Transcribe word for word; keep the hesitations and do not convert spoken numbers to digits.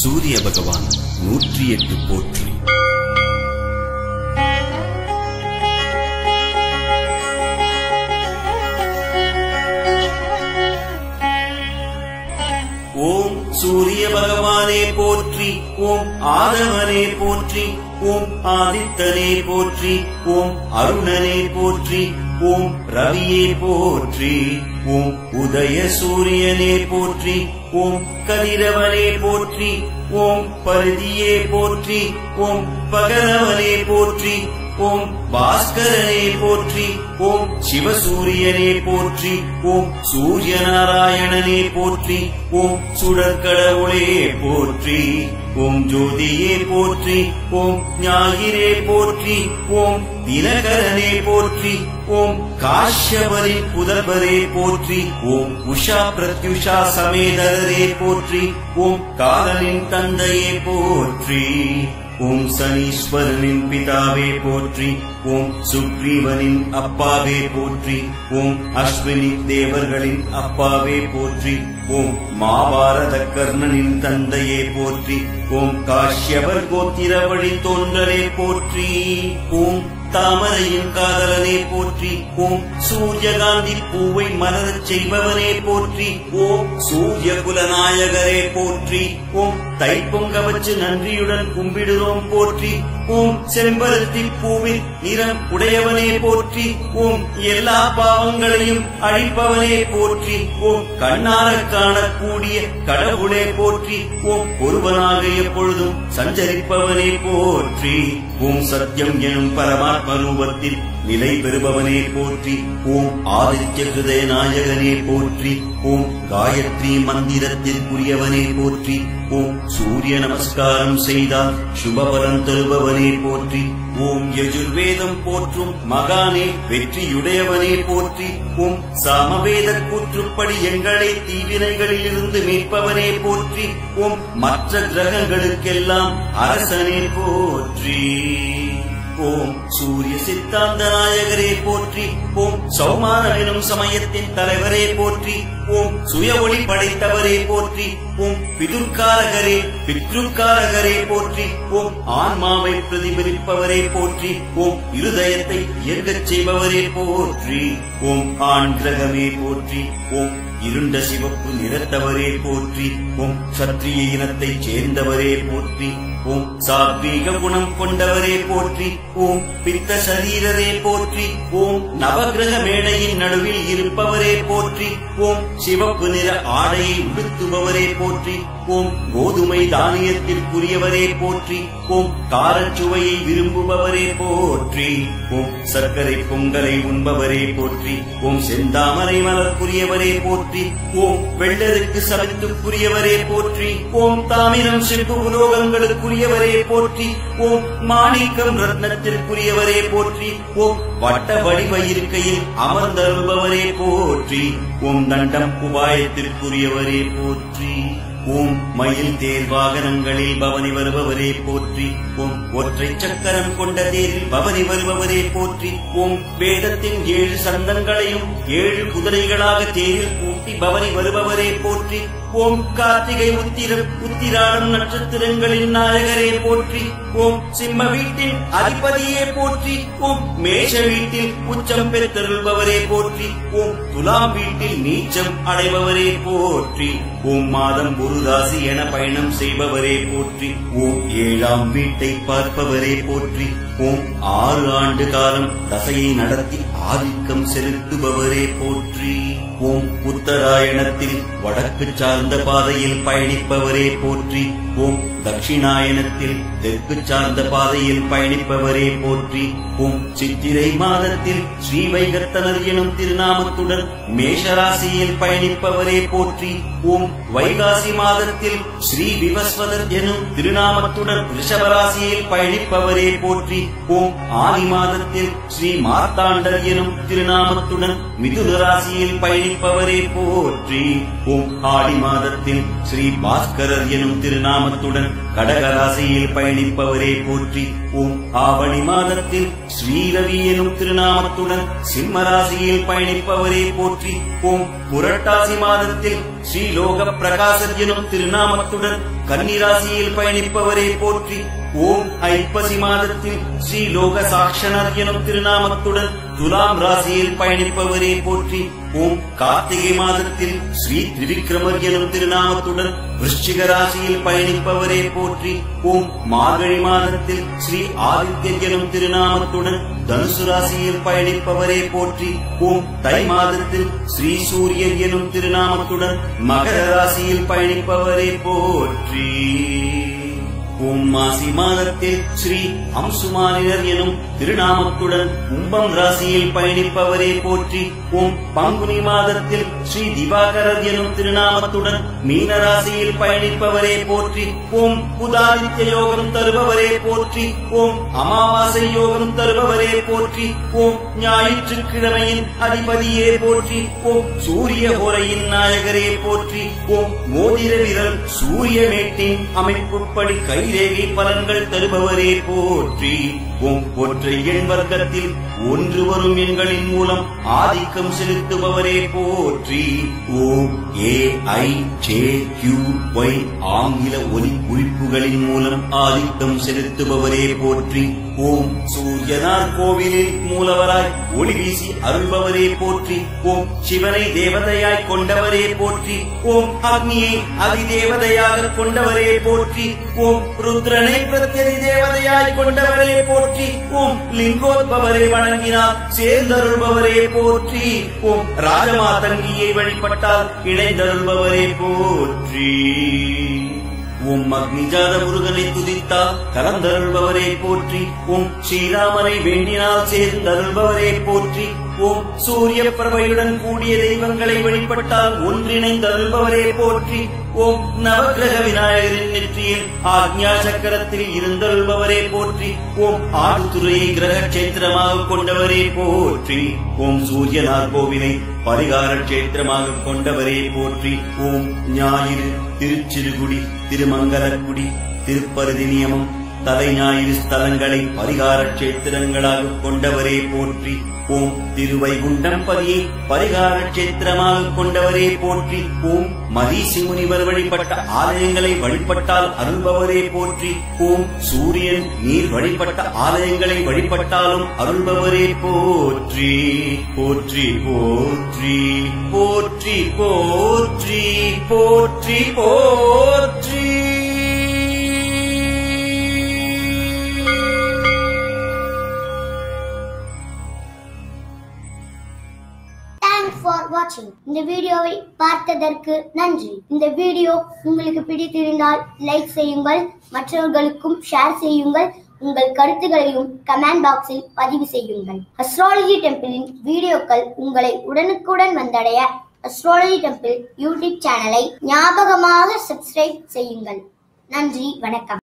சூரிய பகவான் நூற்றி எட்டு போற்றி. ஓம் சூரிய பகவானே போற்றி, ஓம் ஆதவனே போற்றி, ஓம் ஆதித்தனே போற்றி, ஓம் அருணனே போற்றி, ஓம் ரவியே போற்றி, ஓம் உதய சூரியனே போற்றி, ஓம் கதிரவனே போற்றி, ஓம் பருதியே போற்றி, ஓம் பகலவனே போற்றி, ஓம் பாஸ்கரனே போற்றி, ஓம் சிவசூரியனே போற்றி, ஓம் சூரிய நாராயணனே போற்றி, ஓம் சுடற்கடவுளே போற்றி, ஓம் ஜோதியே போற்றி, ஓம் ஞாயிறே போற்றி, ஓம் தினகரனே போற்றி, ஓம் காஷ்யபரின் புதல்வரே போற்றி, ஓம் உஷா பிரத்யுஷா சமேதரே போற்றி, ஓம் காலனின் தந்தையே போற்றி, ஓம் சனீஸ்வரனின் பிதாவே போற்றி, ஓம் சுக்ரீவனின் அப்பாவே போற்றி, ஓம் அஸ்வினி தேவர்களின் அப்பாவே போற்றி, ஓம் மாபாரத கர்ணனின் தந்தையே போற்றி, ஓம் காஷ்யபர் கோத்திர வழி தோன்றலே போற்றி, ஓம் தாமரையின் காதலனே போற்றி, ஓம் சூரியகாந்தி பூவை மலரச் செய்பவனே போற்றி, ஓம் சூரிய குலநாயகரே போற்றி, ஓம் தைப்பொங்க வச்சு நன்றியுடன் கும்பிடுறோம் போற்றி, ஓம் செம்பருத்தி பூவின் நிறம் உடையவனே போற்றி, ஓம் எல்லா பாவங்களையும் அழிப்பவனே போற்றி, ஓம் கண்ணார காணக்கூடிய கடவுளே போற்றி, ஓம் ஒருவனாக எப்பொழுதும் சஞ்சரிப்பவனே போற்றி, ஓம் சத்தியம் எனும் பரமாத்ம ரூபத்தில் நிலை பெறுபவனே போற்றி, ஓம் ஆதித்ய ஹிருதய நாயகனே போற்றி, ஓம் காயத்ரி மந்திரத்திற்குரியவனே போற்றி, ஓம் சூரிய நமஸ்காரம் செய்தால் சுபபலன் தருபவனே போற்றி, ஓம் யஜுர்வேதம் போற்றும் மகானே வெற்றியுடையவனே போற்றி, ஓம் சாமவேத கூற்றுப்படி எங்களை தீவினைகளில் இருந்து மீட்பவனே போற்றி, ஓம் மற்ற கிரகங்களுக்கெல்லாம் அரசனே போற்றி, ஓம் சூரிய சித்தாந்த நாயகரே போற்றி, ஓம் சௌமாரம் எனும் சமயத்தின் தலைவரே போற்றி, ஓம் சுய ஒளி படைத்தவரே போற்றி, ஓம் பிதுர்காரகரே பித்ருக்காரகரே போற்றி, ஓம் ஆன்மாவை பிரதிபலிப்பவரே போற்றி, ஓம் இருதயத்தை இயங்கச் செய்பவரே போற்றி, ஓம் ஆண் கிரகமே போற்றி, ஓம் இருண்ட சிவப்பு நிறத்தவரே போற்றி, ஓம் சத்திரிய இனத்தைச் சேர்ந்தவரே போற்றி, ஓம் சாத்வீக குணம் கொண்டவரே போற்றி, ஓம் பித்த சரீரரே போற்றி, ஓம் நவகிரக மேடையின் நடுவில் இருப்பவரே போற்றி, ஓம் சிவப்பு நிற ஆடையை உடுத்துபவரே போற்றி, ஓம் கோதுமை தானியத்திற்குரியவரே போற்றி, ஓம் காரச்சுவையை விரும்புபவரே போற்றி, ஓம் சர்க்கரை பொங்கலை உண்பவரே போற்றி, ஓம் செந்தாமரை மலர்க்குரியவரே போற்றி, ஓம் வெள்ளருக்கு சமைத்துக்குரியவரே போற்றி, ஓம் தாமிரம் செப்பு உலோகங்களுக்குரியவரே போற்றி, ஓம் மாணிக்கம் ரத்னத்திற்குரியவரே போற்றி, ஓம் வட்ட வடிவ இருக்கையில் அமர்ந்தருள்பவரே போற்றி, ஓம் தண்டம் உபாயத்திற்குரியவரே போற்றி, ஓம் மயில் தேர் வாகனங்களில் பவனி வருபவரே போற்றி, ஓம் ஒற்றை சக்கரம் கொண்ட தேரில் பவனி வருபவரே போற்றி, ஓம் வேதத்தின் ஏழு சந்தங்களையும் ஏழு குதிரைகளாக தேரில் கூட்டி பவனி வருபவரே போற்றி, ஓம் கார்த்திகை உத்திரம் உத்திராடம் நட்சத்திரங்களின் நாயகரே போற்றி, ஓம் சிம்ம வீட்டின் அதிபதியே போற்றி, ஓம் மேஷ வீட்டில் உச்சம் பெற்றருள்பவரே போற்றி, ஓம் துலாம் வீட்டில் நீச்சம் அடைபவரே போற்றி, ஓம் மாதம் ஒரு ராசி என பயணம் செய்பவரே போற்றி, ஓம் ஏழாம் வீட்டை பார்ப்பவரே போற்றி, ஓம் ஆறு ஆண்டு காலம் தசையை நடத்தி ஆதிக்கம் செலுத்துபவரே போற்றி, ஓம் உத்தராயணத்தில் வடக்கு சார்ந்த பாதையில் பயணிப்பவரே போற்றி, ஓம் தட்சிணாயனத்தில் தெற்கு சார்ந்த பாதையில் பயணிப்பவரே போற்றி, ஓம் சித்திரை மாதத்தில் ஸ்ரீ வைகர்த்தனர் எனும் திருநாமத்துடன் மேஷராசியில் பயணிப்பவரே போற்றி, ஓம் வைகாசி மாதத்தில் ஸ்ரீ விவஸ்வதர் எனும் திருநாமத்துடன் ரிஷபராசியில் பயணிப்பவரே போற்றி, ஓம் ஆதி மாதத்தில் ஸ்ரீ மார்த்தாண்டர் எனும் திருநாமத்துடன் மிதுன ராசியில் பயணிப்பவரே போற்றி, ஓம் ஆடி மாதத்தில் ஸ்ரீ பாஸ்கரர் எனும் திருநாம திருநாமத்துடன் கடகராசியில் பயணிப்பவரே போற்றி. ஓம் ஆவணி மாதத்தில் ஸ்ரீரவி எனும் திருநாமத்துடன் சிம்மராசியில் பயணிப்பவரே போற்றி. ஓம் புரட்டாசி மாதத்தில் ஸ்ரீலோக பிரகாசர் எனும் திருநாமத்துடன் கன்னிராசியில் பயணிப்பவரே போற்றி. ஓம் ஐப்பசி மாதத்தில் ஸ்ரீலோக சாட்சணர் எனும் திருநாமத்துடன் துலாம் ராசியில் பயணிப்பவரே போற்றி. ஓம் கார்த்திகை மாதத்தில் ஸ்ரீ திரிவிக்ரமர் எனும் திருநாமத்துடன் விருச்சிக ராசியில் பயணிப்பவரே போற்றி. ஓம் மார்கழி மாதத்தில் ஸ்ரீ ஆதித்யர் எனும் திருநாமத்துடன் தனுசு ராசியில் பயணிப்பவரே போற்றி. ஓம் தை மாதத்தில் ஸ்ரீ சூரியர் எனும் திருநாமத்துடன் மகர ராசியில் பயணிப்பவரே போற்றி. ஓம் மாசி மாதத்தில் ஸ்ரீ அம்சுமானினர் எனும் திருநாமத்துடன் கும்பம் ராசியில் பயணிப்பவரே போற்றி. ஓம் பங்குனி மாதத்தில் ஸ்ரீ திவாகரர் எனும் திருநாமத்துடன் மீன ராசியில் பயணிப்பவரே போற்றி. ஓம் புதாதித்ய யோகம் தருபவரே போற்றி. ஓம் அமாவாசை யோகம் தருபவரே போற்றி. ஓம் ஞாயிற்றுக்கிழமையின் அதிபதியே போற்றி. ஓம் சூரிய ஹோரையின் நாயகரே போற்றி. ஓம் மோதிர விரல் சூரிய மேட்டின் அமைப்புப்படி கைரேகை பலன்கள் தருபவரே போற்றி. ஓம் ஒற்றை எண் வர்க்கத்தில் ஒன்று வரும் எண்களின் மூலம் ஆதிக்கம் செலுத்துபவரே போற்றி. ஓம் A I J Q Y ஆங்கில ஒலி குறிப்புகளின் மூலம் ஆதிக்கம் செலுத்துபவரே போற்றி. ஓம் சூரியனார் கோவிலில் மூலவராய் ஒளி வீசி அருள்பவரே போற்றி. ஓம் சிவனை தேவதையாய் கொண்டவரே போற்றி. ஓம் அக்னியை அதிதேவதையாக கொண்டவரே போற்றி. ஓம் ருத்ரனை பிரத்யதி தேவதையாய் கொண்டவரே போற்றி. ஓம் லிங்கோத்பவரை வணங்கினார் சேர்ந்தருள்பவரே போற்றி. ஓம் ராஜமாதங்கியை வழிபட்டால் இணைந்தருள்பவரே போற்றி. ஓம் அக்னிஜாத முருகனை துதித்தால் கலந்தருள்பவரே போற்றி. ஓம் ஸ்ரீராமனை வேண்டினால் சேர்ந்தருள்பவரே போற்றி. ஓம் சூரிய பிரபையுடன் கூடிய தெய்வங்களை வழிபட்டால் ஒன்றிணைந்தருள்பவரே போற்றி. ஓம் நவக்கிரக விநாயகரின் நெற்றியில் ஆக்ஞா சக்கரத்தில் இருந்தருள்பவரே போற்றி. ஓம் ஆடுதுறையை கிரக கஷேத்திரமாக கொண்டவரே போற்றி. ஓம் சூரியனார் கோவிலை பரிகார கஷேத்திரமாக கொண்டவரே போற்றி. ஓம் ஞாயிறு திருச்சிறுகுடி திருமங்கலக்குடி திருப்பருதி நியமம் தலை ஞாயிறு ஸ்தலங்களை பரிகார கஷேத்திரங்களாக கொண்டவரே போற்றி. ஓம் திருவைகுண்டம் பதியை பரிகார கஷேத்திரமாக கொண்டவரே போற்றி. ஓம் மரீசி முனிவர் வழிபட்ட ஆலயங்களை வழிபட்டால் அருள்பவரே போற்றி. ஓம் சூரியன் நீர் வழிபட்ட ஆலயங்களை வழிபட்டாலும் அருள்பவரே போற்றி. போற்றி போற்றி போற்றி போற்றி போற்றி போற்றி. வாட்சிங். இந்த வீடியோவை பார்த்ததற்கு நன்றி. இந்த வீடியோ உங்களுக்கு பிடித்திருந்தால் லைக் செய்யுங்கள், மற்றவர்களுக்கும் ஷேர் செய்யுங்கள். உங்கள் கருத்துகளையும் கமெண்ட் பாக்ஸில் பதிவு செய்யுங்கள். அஸ்ட்ராலஜி டெம்பிளின் வீடியோக்கள் உங்களை உடனுக்குடன் வந்தடைய அஸ்ட்ராலஜி டெம்பிள் யூடியூப் சேனலை ஞாபகமாக சப்ஸ்கிரைப் செய்யுங்கள். நன்றி, வணக்கம்.